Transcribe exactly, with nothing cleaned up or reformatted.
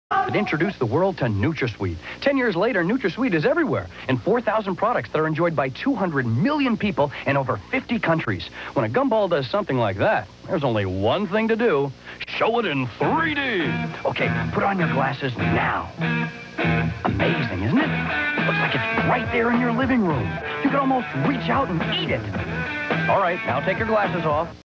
It introduced the world to Nutrasweet. Ten years later, Nutrasweet is everywhere in four thousand products that are enjoyed by two hundred million people in over fifty countries. When a gumball does something like that, there's only one thing to do. Show it in three D. Okay, put on your glasses now. Amazing, isn't it? Looks like it's right there in your living room. You could almost reach out and eat it. All right, now take your glasses off.